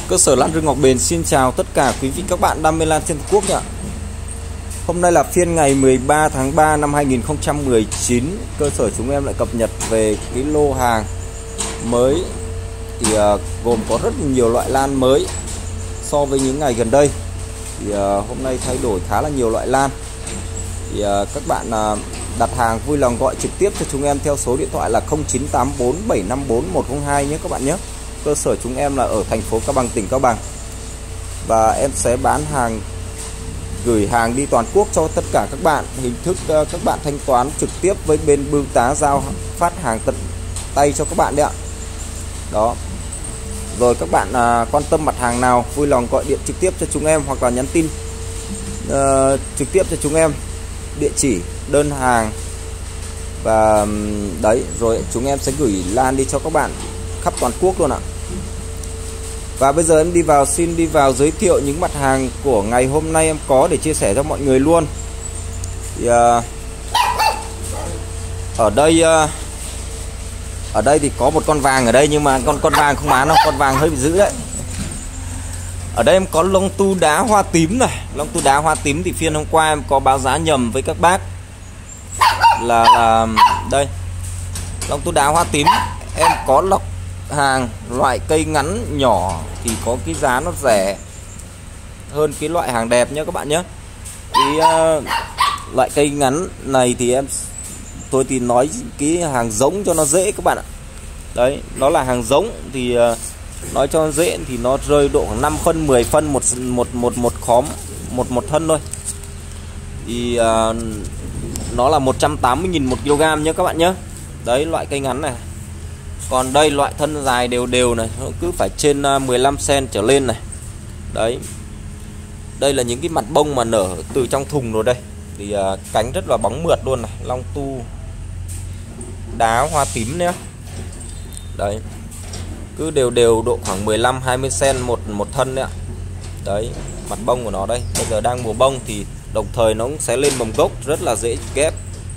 Cơ sở lan Rừng Ngọc Bền xin chào tất cả quý vị các bạn đam mê lan trên toàn quốc nhỉ. Hôm nay là phiên ngày 13 tháng 3 năm 2019. Cơ sở chúng em lại cập nhật về cái lô hàng mới thì gồm có rất nhiều loại lan mới so với những ngày gần đây. Thì hôm nay thay đổi khá là nhiều loại lan. Thì các bạn đặt hàng vui lòng gọi trực tiếp cho chúng em theo số điện thoại là 0984 754 102 nhé các bạn nhé. Cơ sở chúng em là ở thành phố Cao Bằng, tỉnh Cao Bằng. Và em sẽ bán hàng, gửi hàng đi toàn quốc cho tất cả các bạn. Hình thức các bạn thanh toán trực tiếp với bên bưu tá giao phát hàng tận tay cho các bạn đấy ạ. Đó. Rồi các bạn quan tâm mặt hàng nào vui lòng gọi điện trực tiếp cho chúng em hoặc là nhắn tin trực tiếp cho chúng em địa chỉ, đơn hàng và đấy, rồi chúng em sẽ gửi lan đi cho các bạn khắp toàn quốc luôn ạ. Và bây giờ em xin đi vào giới thiệu những mặt hàng của ngày hôm nay em có để chia sẻ cho mọi người luôn. Thì ở đây thì có một con vàng ở đây, nhưng mà con vàng không bán đâu, con vàng hơi bị dữ đấy. Ở đây em có lông tu đá hoa tím này. Lông tu đá hoa tím thì phiên hôm qua em có báo giá nhầm với các bác là đây, lông tu đá hoa tím em có lọc hàng loại cây ngắn nhỏ thì có cái giá nó rẻ hơn cái loại hàng đẹp nhé các bạn nhé. Cái loại cây ngắn này thì tôi thì nói cái hàng giống cho nó dễ các bạn ạ. Đấy, nó là hàng giống thì nói cho dễ thì nó rơi độ khoảng 5 phân 10 phân một khóm một thân thôi. Thì nó là 180.000 một kg nhé các bạn nhé. Đấy, loại cây ngắn này. Còn đây loại thân dài đều này, nó cứ phải trên 15 cm trở lên này. Đấy. Đây là những cái mặt bông mà nở từ trong thùng rồi đây. Thì cánh rất là bóng mượt luôn này, long tu đá hoa tím nhé. Đấy. Cứ đều độ khoảng 15-20 cm một thân đấy ạ. Đấy, mặt bông của nó đây. Bây giờ đang mùa bông thì đồng thời nó cũng sẽ lên mầm gốc, rất là dễ ghép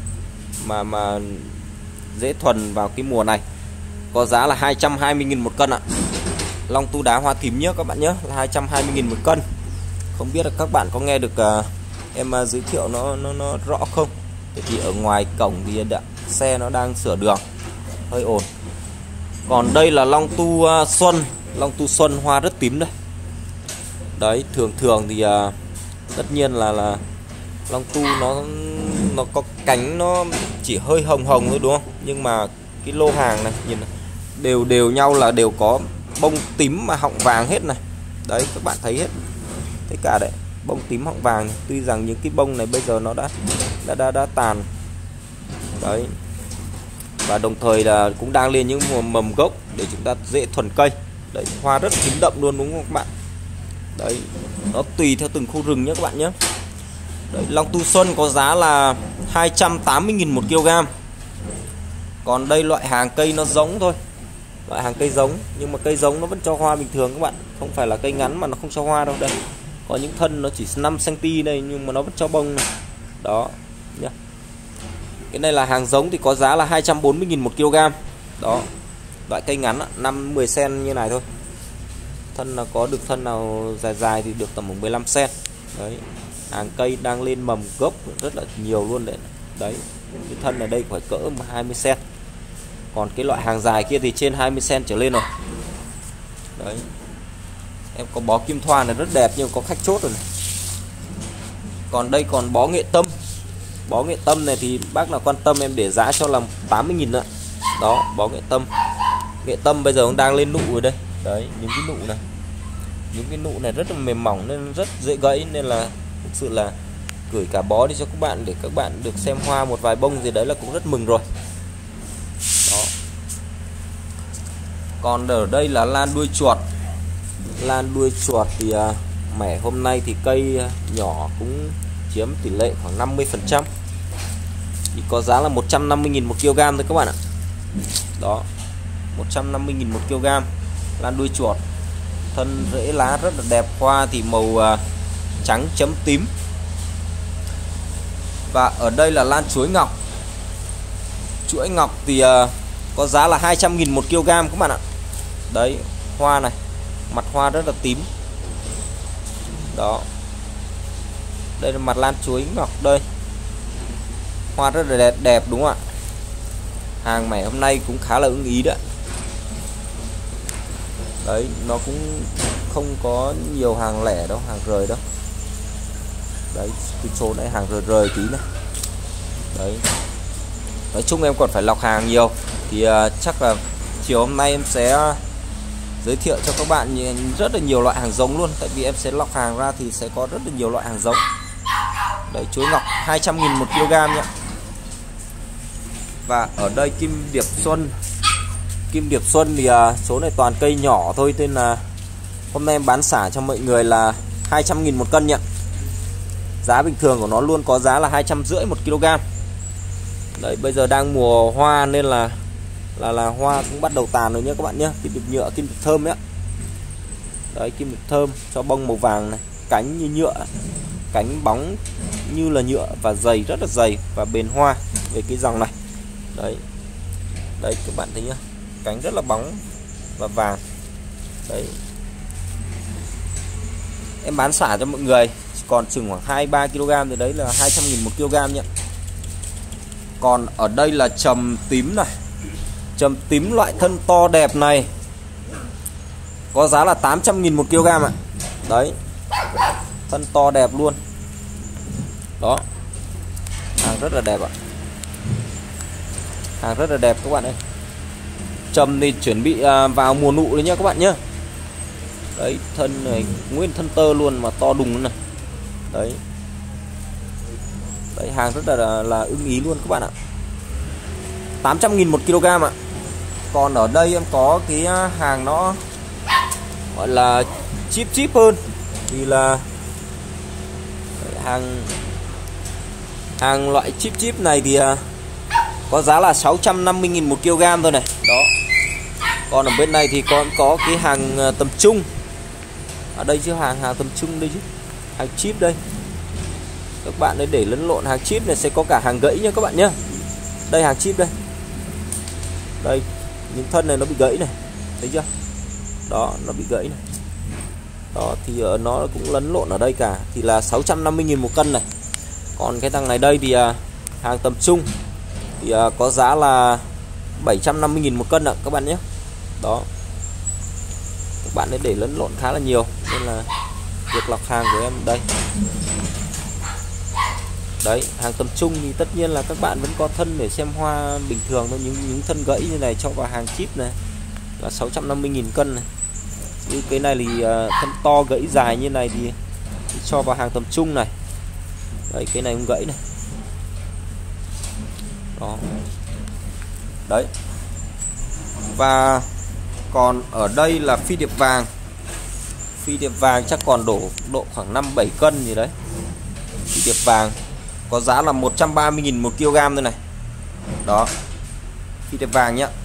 mà dễ thuần vào cái mùa này. Có giá là 220.000 một cân ạ. Long tu đá hoa tím nhé các bạn nhé, là 220.000 một cân. Không biết là các bạn có nghe được em giới thiệu nó rõ không? Thì ở ngoài cổng thì xe nó đang sửa đường, hơi ồn. Còn đây là long tu xuân, long tu xuân hoa rất tím đây. Đấy, thường thì tất nhiên là long tu nó có cánh nó chỉ hơi hồng thôi đúng không? Nhưng mà cái lô hàng này nhìn này, đều nhau là đều có bông tím mà họng vàng hết này. Đấy, các bạn thấy hết, thấy cả đấy, bông tím họng vàng này. Tuy rằng những cái bông này bây giờ nó đã tàn. Đấy. Và đồng thời là cũng đang lên những mầm gốc để chúng ta dễ thuần cây. Đấy, hoa rất chín đậm luôn đúng không các bạn? Đấy, nó tùy theo từng khu rừng nhé các bạn nhé. Đấy, long tu xuân có giá là 280.000 một kg. Còn đây loại hàng cây nó giống thôi, loại hàng cây giống, nhưng mà cây giống nó vẫn cho hoa bình thường các bạn, không phải là cây ngắn mà nó không cho hoa đâu. Đây, có những thân nó chỉ 5 cm đây nhưng mà nó vẫn cho bông này. Đó nhá. Cái này là hàng giống thì có giá là 240.000 một kg. Đó, loại cây ngắn 5-10 cm như này thôi. Thân là có được thân nào dài thì được tầm 15 cm. Đấy, hàng cây đang lên mầm gốc rất là nhiều luôn đấy. Đấy, cái thân ở đây phải cỡ 20 cm. Còn cái loại hàng dài kia thì trên 20 cm trở lên rồi. Đấy. Em có bó kim thoa này rất đẹp nhưng có khách chốt rồi này. Còn đây còn bó nghệ tâm. Bó nghệ tâm này thì bác nào quan tâm em để giá cho là 80.000 nữa. Đó, bó nghệ tâm. Nghệ tâm bây giờ cũng đang lên nụ rồi đây. Đấy, những cái nụ này. Những cái nụ này rất là mềm mỏng nên rất dễ gãy, nên là thực sự là gửi cả bó đi cho các bạn để các bạn được xem hoa một vài bông gì đấy là cũng rất mừng rồi. Đó. Còn ở đây là lan đuôi chuột. Lan đuôi chuột thì mẻ hôm nay thì cây nhỏ cũng chiếm tỷ lệ khoảng 50%. Thì có giá là 150.000 một kg thôi các bạn ạ. Đó, 150.000 một kg lan đuôi chuột. Thân rễ lá rất là đẹp, hoa thì màu trắng chấm tím. Và ở đây là lan chuối ngọc. Chuỗi ngọc thì có giá là 200.000 một kg các bạn ạ. Đấy, hoa này Mặt hoa rất là tím. Đó. Đây là mặt lan chuối ngọc đây. Hoa rất là đẹp đúng không ạ? Hàng mẻ hôm nay cũng khá là ưng ý đấy. Đấy, nó cũng không có nhiều hàng lẻ đâu, hàng rời đâu. Đấy, cái chỗ này hàng rời tí này. Đấy. Nói chung em còn phải lọc hàng nhiều. Thì chắc là chiều hôm nay em sẽ giới thiệu cho các bạn rất là nhiều loại hàng giống luôn. Tại vì em sẽ lọc hàng ra thì sẽ có rất là nhiều loại hàng giống. Đấy, chuối ngọc 200.000 một kg nhé. Và ở đây kim điệp xuân. Kim điệp xuân thì số này toàn cây nhỏ thôi, nên là hôm nay em bán xả cho mọi người là 200.000 một cân nhỉ. Giá bình thường của nó luôn có giá là 250 một kg. Đấy, bây giờ đang mùa hoa nên là hoa cũng bắt đầu tàn rồi nhé các bạn nhé. Kim điệp nhựa, kim điệp thơm nhé. Đấy, kim điệp thơm cho bông màu vàng này, cánh như nhựa, cánh bóng như là nhựa và dày, rất là dày và bền hoa về cái dòng này. Đấy. Đấy các bạn thấy nhá, cánh rất là bóng và vàng. Đấy. Em bán xả cho mọi người còn chừng khoảng 2-3 kg thì đấy là 200.000 một kg nhé. Còn ở đây là trầm tím này. Trầm tím loại thân to đẹp này có giá là 800.000 một kg ạ. Đấy. Thân to đẹp luôn. Đó. Hàng rất là đẹp ạ. Hàng rất là đẹp các bạn ơi. Trầm thì chuẩn bị vào mùa nụ đấy nhá các bạn nhá. Đấy, thân này nguyên thân tơ luôn mà to đùng này. Đấy. Đấy, hàng rất là ưng ý luôn các bạn ạ. 800.000 một kg ạ. Còn ở đây em có cái hàng nó gọi là chip hơn thì là hàng loại chip này thì có giá là 650.000 một kg thôi này. Đó. Còn ở bên này thì có cái hàng tầm trung. Ở đây chứ hàng tầm trung đây chứ. Hàng chip đây. Các bạn ấy để lẫn lộn, hàng chip này sẽ có cả hàng gãy nha các bạn nhé. Đây hàng chip đây. Đây, những thân này nó bị gãy này. Thấy chưa? Đó, nó bị gãy này. Đó thì nó cũng lẫn lộn ở đây cả. Thì là 650.000 một cân này. Còn cái thằng này đây thì hàng tầm trung thì có giá là 750.000 một cân ạ các bạn nhé. Đó. Các bạn ấy để lẫn lộn khá là nhiều nên là việc lọc hàng của em đây. Đấy, hàng tầm trung thì tất nhiên là các bạn vẫn có thân để xem hoa bình thường thôi. Những thân gãy như này cho vào hàng chip này là 650.000 cân này. Như cái này thì thân to gãy dài như này thì cho vào hàng tầm trung này. Đấy, cái này không gãy này. Đó. Đấy. Và còn ở đây là phi điệp vàng. Phi điệp vàng chắc còn độ khoảng 5-7 cân gì đấy. Phi điệp vàng có giá là 130.000 một kg thôi này. Đó. Phi điệp vàng nhá.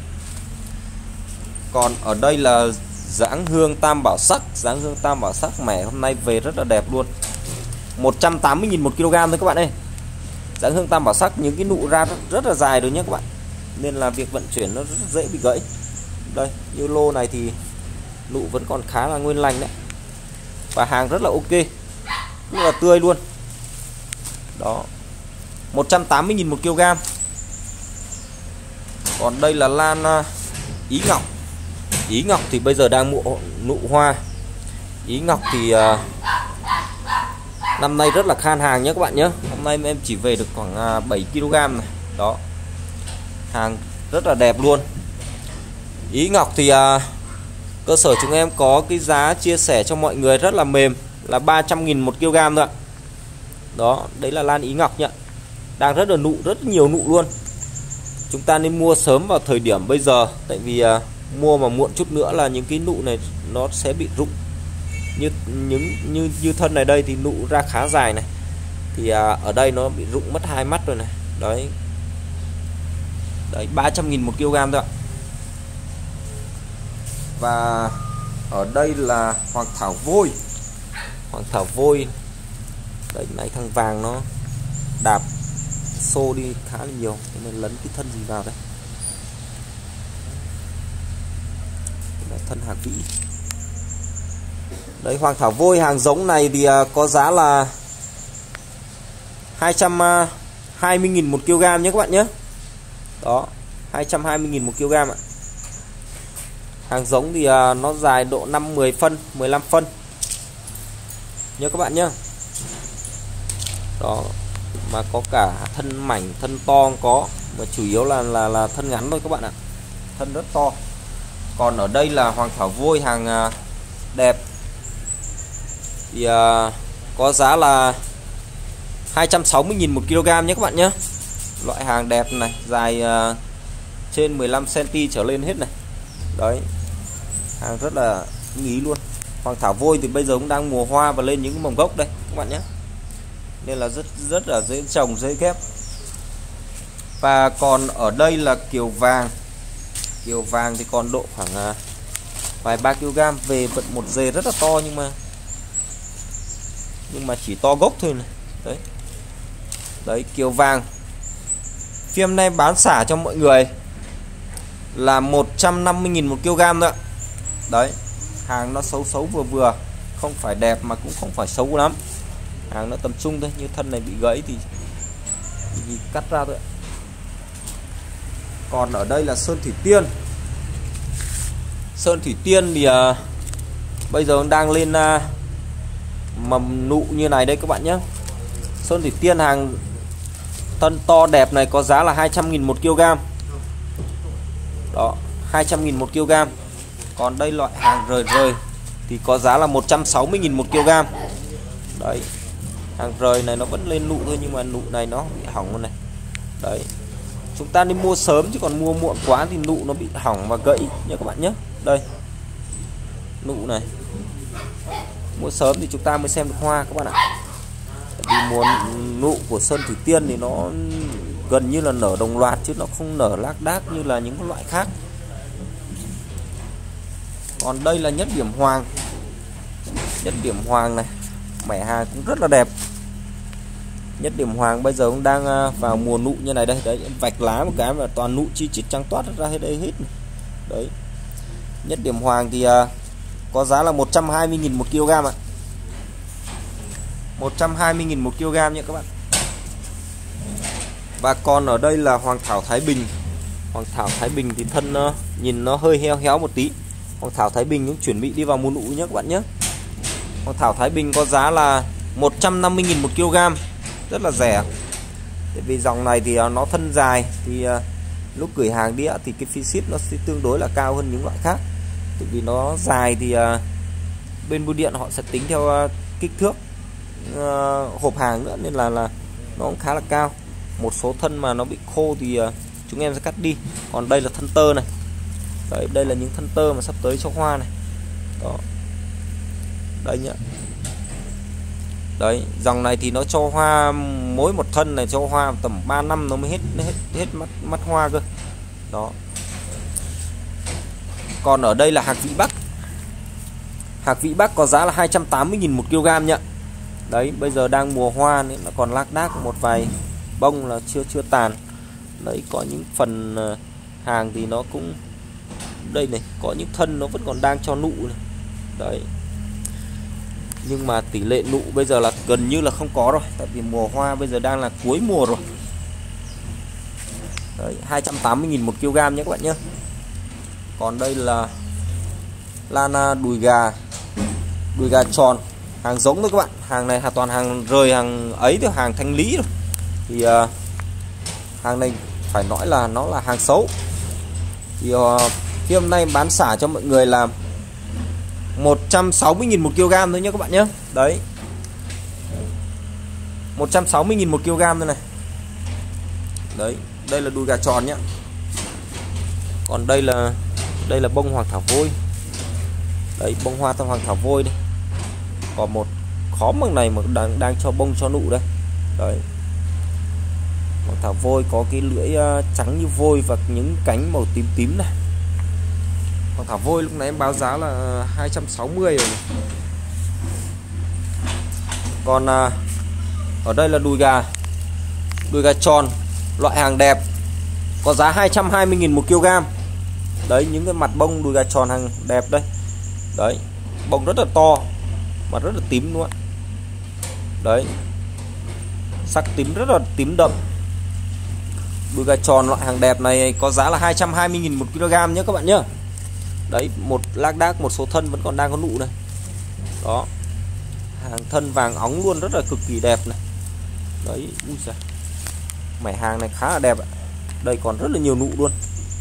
Còn ở đây là dáng hương tam bảo sắc. Dáng hương tam bảo sắc mẻ hôm nay về rất là đẹp luôn. 180.000 một kg thôi các bạn ơi. Dáng hương tam bảo sắc những cái nụ ra rất là dài rồi nhé các bạn. Nên là việc vận chuyển nó rất dễ bị gãy. Đây, như lô này thì nụ vẫn còn khá là nguyên lành đấy. Và hàng rất là ok. Rất là tươi luôn. Đó. 180.000 một kg. Còn đây là lan Ý Ngọc. Ý Ngọc thì bây giờ đang nụ hoa. Ý Ngọc thì năm nay rất là khan hàng nhé các bạn nhé. Hôm nay em chỉ về được khoảng 7 kg này. Đó. Hàng rất là đẹp luôn. Ý Ngọc thì cơ sở chúng em có cái giá chia sẻ cho mọi người rất là mềm là 300.000 một kg thôi ạ. Đó, đấy là lan Ý Ngọc nhá. Đang rất là nụ, rất nhiều nụ luôn. Chúng ta nên mua sớm vào thời điểm bây giờ. Tại vì mua mà muộn chút nữa là những cái nụ này nó sẽ bị rụng. Như thân này đây thì nụ ra khá dài này. Thì ở đây nó bị rụng mất 2 mắt rồi này. Đấy. Đấy, 300.000 một kg thôi ạ. Và ở đây là hoàng thảo vôi. Hoàng thảo vôi. Đấy, nãy thằng vàng nó đạp xô đi khá là nhiều nên lấn cái thân gì vào đây. Đây là thân hạt vĩ. Đấy, hoàng thảo vôi hàng giống này thì có giá là 220.000 một kg nhé các bạn nhé. Đó, 220.000 một kg ạ. Hàng giống thì nó dài độ 5-10 phân, 15 phân nhớ các bạn nhé. Đó, mà có cả thân mảnh, thân to có, mà chủ yếu là thân ngắn thôi các bạn ạ. Thân rất to. Còn ở đây là hoàng thảo vôi hàng đẹp thì có giá là 260.000 một kg nhé các bạn nhé. Loại hàng đẹp này, dài trên 15 cm trở lên hết này. Đấy, hàng rất là ý luôn. Hoàng thảo vôi thì bây giờ cũng đang mùa hoa và lên những cái mầm gốc đây các bạn nhé, nên là rất là dễ trồng, dễ ghép. Và còn ở đây là kiều vàng. Kiều vàng thì còn độ khoảng vài 3 kg, về vận một dề rất là to, nhưng mà chỉ to gốc thôi này. Đấy, đấy, kiều vàng phiên nay bán xả cho mọi người là 150.000 một kg nữa. Đấy, hàng nó xấu vừa vừa, không phải đẹp mà cũng không phải xấu lắm, hàng nó tầm trung thôi. Như thân này bị gãy thì cắt ra thôi. Còn ở đây là sơn thủy tiên. Sơn thủy tiên thì bây giờ đang lên mầm nụ như này đây các bạn nhé. Sơn thủy tiên hàng thân to đẹp này có giá là 200.000 một kg. Đó, 200.000 một kg. Còn đây loại hàng rời thì có giá là 160.000 một kg. Đấy, hàng rời này nó vẫn lên nụ thôi, nhưng mà nụ này nó bị hỏng rồi này. Đấy, chúng ta đi mua sớm, chứ còn mua muộn quá thì nụ nó bị hỏng và gãy nha các bạn nhé. Đây, nụ này, mua sớm thì chúng ta mới xem được hoa các bạn ạ. Vì mùa nụ của sơn thủy tiên thì nó gần như là nở đồng loạt, chứ nó không nở lác đác như là những loại khác. Còn đây là nhất điểm hoàng. Nhất điểm hoàng này, mẻ hàng cũng rất là đẹp. Nhất điểm hoàng bây giờ cũng đang vào mùa nụ như này đây. Đấy, vạch lá một cái mà toàn nụ chi chít trắng toát ra hết đây hết. Đấy, nhất điểm hoàng thì có giá là 120.000 một kg ạ. 120.000 một kg nha các bạn. Và còn ở đây là hoàng thảo Thái Bình. Hoàng thảo Thái Bình thì thân nhìn nó hơi heo héo một tí. Hoàng thảo Thái Bình cũng chuẩn bị đi vào mùa nụ nhé các bạn nhé. Hoàng thảo Thái Bình có giá là 150.000 một kg, rất là rẻ. Tại vì dòng này thì nó thân dài, thì lúc gửi hàng đi thì cái phí ship nó sẽ tương đối là cao hơn những loại khác. Tại vì nó dài thì bên bưu điện họ sẽ tính theo kích thước hộp hàng nữa, nên là nó cũng khá là cao. Một số thân mà nó bị khô thì chúng em sẽ cắt đi. Còn đây là thân tơ này. Đấy, đây là những thân tơ mà sắp tới cho hoa này. Đó, đây nhá. Đấy, dòng này thì nó cho hoa, mỗi một thân này cho hoa tầm 3 năm nó mới hết mắt hoa cơ. Đó. Còn ở đây là hạc Vị Bắc. Hạc Vị Bắc có giá là 280.000 một kg nhá. Đấy, bây giờ đang mùa hoa nên nó còn lác đác một vài bông là chưa tàn. Đấy, có những phần hàng thì nó cũng đây này, có những thân nó vẫn còn đang cho nụ này. Đấy, nhưng mà tỷ lệ nụ bây giờ là gần như là không có rồi, tại vì mùa hoa bây giờ đang là cuối mùa rồi. Đấy, 280.000 một kg nhé các bạn nhé. Còn đây là lan đùi gà tròn, hàng giống thôi các bạn. Hàng này toàn hàng rời, hàng ấy thì hàng thanh lý rồi. Thì hàng này phải nói là nó là hàng xấu. Thì khi hôm nay bán xả cho mọi người là 160.000 một kg thôi nhé các bạn nhé. Đấy, 160.000 một kg thôi này. Đấy, đây là đùi gà tròn nhé. Còn đây là bông hoàng thảo vôi. Đấy, bông hoa hoàng thảo vôi đây. Còn một khóm bằng này mà đang cho bông cho nụ đây. Đấy, hoàng thảo vôi có cái lưỡi trắng như vôi và những cánh màu tím tím này. Hoàng thảo vôi lúc nãy em báo giá là 260 rồi. Còn ở đây là đùi gà tròn, loại hàng đẹp, có giá 220.000 một kg. Đấy, những cái mặt bông đùi gà tròn hàng đẹp đây. Đấy, bông rất là to và rất là tím luôn. Đấy, sắc tím rất là tím đậm. Đuôi gà tròn loại hàng đẹp này có giá là 220.000 một kg nhé các bạn nhé. Đấy, một lác đác, một số thân vẫn còn đang có nụ này. Đó, hàng thân vàng óng luôn, rất là cực kỳ đẹp này. Đấy, ui giời, mẻ hàng này khá là đẹp ạ. Đây còn rất là nhiều nụ luôn,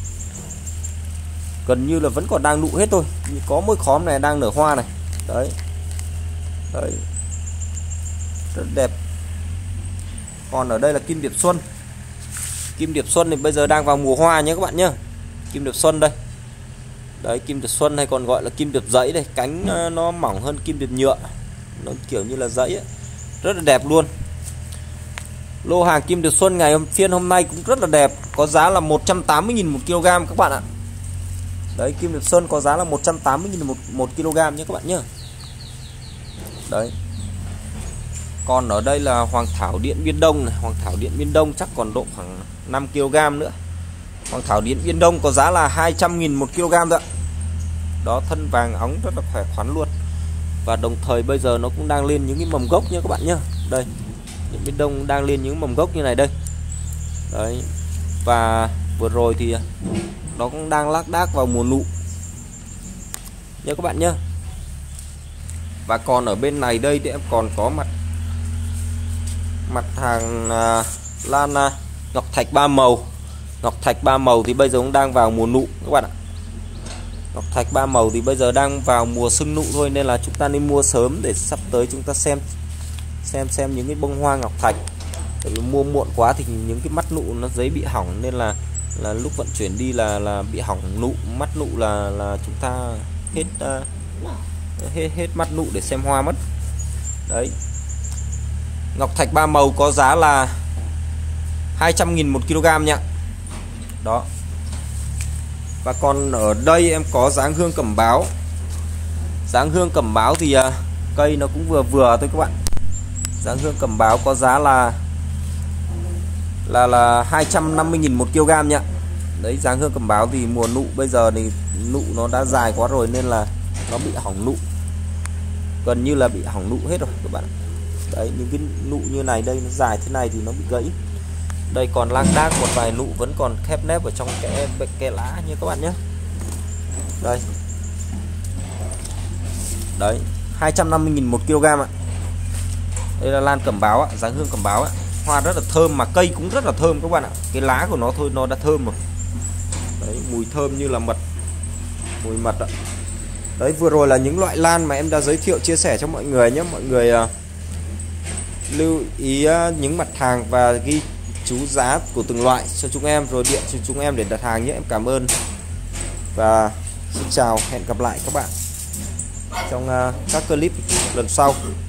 gần như là vẫn còn đang nụ hết thôi. Có mỗi khóm này đang nở hoa này. Đấy, đấy, rất đẹp. Còn ở đây là kim điệp xuân. Kim điệp xuân thì bây giờ đang vào mùa hoa nhé các bạn nhé. Kim điệp xuân đây. Đấy, kim điệp xuân hay còn gọi là kim điệp giấy đây. Cánh nó mỏng hơn kim điệp nhựa, nó kiểu như là giấy ấy. Rất là đẹp luôn. Lô hàng kim điệp xuân ngày phiên hôm nay cũng rất là đẹp, có giá là 180.000 một kg các bạn ạ. Đấy, kim điệp xuân có giá là 180.000 một kg nhé các bạn nhé. Đấy. Còn ở đây là hoàng thảo Điện Biên Đông này. Hoàng thảo Điện Biên Đông chắc còn độ khoảng 5 kg nữa. Hoàng thảo Điện Biên Đông có giá là 200.000 một kg thôi ạ. Đó, thân vàng óng rất là khỏe khoắn luôn. Và đồng thời bây giờ nó cũng đang lên những cái mầm gốc nha các bạn nhé. Đây, Điện Biên Đông đang lên những mầm gốc như này đây. Đấy. Và vừa rồi thì nó cũng đang lác đác vào mùa nụ nha các bạn nhé. Và còn ở bên này đây thì em còn có mặt hàng lan ngọc thạch 3 màu. Ngọc thạch 3 màu thì bây giờ cũng đang vào mùa nụ các bạn ạ. Ngọc thạch 3 màu thì bây giờ đang vào mùa sưng nụ thôi, nên là chúng ta nên mua sớm để sắp tới chúng ta xem những cái bông hoa ngọc thạch. Tại vì mua muộn quá thì những cái mắt nụ nó dễ bị hỏng, nên là lúc vận chuyển đi là bị hỏng nụ, mắt nụ là chúng ta hết mắt nụ để xem hoa mất. Đấy, ngọc thạch 3 màu có giá là 200.000 một kg nha. Đó. Và còn ở đây em có dáng hương cẩm báo. Dáng hương cẩm báo thì cây nó cũng vừa vừa thôi các bạn. Dáng hương cẩm báo có giá là 250.000 một kg nha. Đấy, dáng hương cẩm báo thì mùa nụ bây giờ thì nụ nó đã dài quá rồi nên là nó bị hỏng nụ, gần như là bị hỏng nụ hết rồi các bạn. Đấy, những cái nụ như này đây nó dài thế này thì nó bị gãy. Đây còn lác đác một vài nụ vẫn còn khép nép ở trong kẽ lá như các bạn nhé. Đây. Đấy, 250.000 một kg ạ. Đây là lan cẩm báo ạ, dáng hương cẩm báo ạ. Hoa rất là thơm mà cây cũng rất là thơm các bạn ạ. Cái lá của nó thôi nó đã thơm rồi. Đấy, mùi thơm như là mật. Mùi mật ạ. Đấy, vừa rồi là những loại lan mà em đã giới thiệu chia sẻ cho mọi người nhé. Mọi người lưu ý những mặt hàng và ghi chú giá của từng loại cho chúng em, rồi điện cho chúng em để đặt hàng nhé. Em cảm ơn và xin chào, hẹn gặp lại các bạn trong các clip lần sau.